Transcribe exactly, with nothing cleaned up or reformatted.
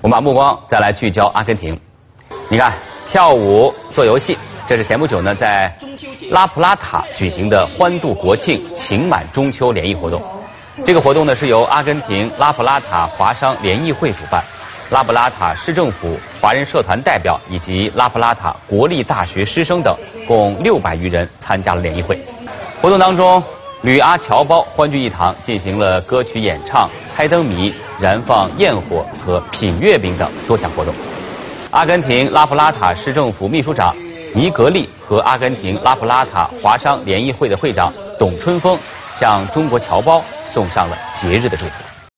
我们把目光再来聚焦阿根廷。你看，跳舞、做游戏，这是前不久呢在拉普拉塔举行的欢度国庆、情满中秋联谊活动。这个活动呢是由阿根廷拉普拉塔华商联谊会主办，拉普拉塔市政府华人社团代表以及拉普拉塔国立大学师生等共六百余人参加了联谊会。活动当中，吕阿侨胞欢聚一堂，进行了歌曲演唱、猜灯谜、燃放焰火和品月饼等多项活动。阿根廷拉普拉塔市政府秘书长尼格利和阿根廷拉普拉塔华商联谊会的会长董春风向中国侨胞送上了节日的祝福。